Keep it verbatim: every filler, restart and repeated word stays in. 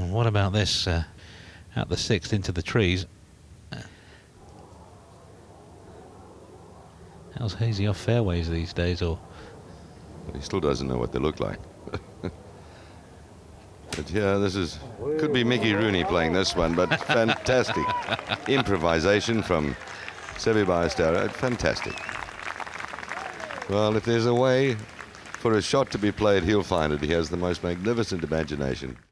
What about this uh, at the sixth into the trees? How's hazy off fairways these days, or he still doesn't know what they look like. But yeah, this is could be Mickey Rooney playing this one, but fantastic improvisation from Seve Ballesteros. Fantastic. Well, if there's a way for a shot to be played, he'll find it. He has the most magnificent imagination.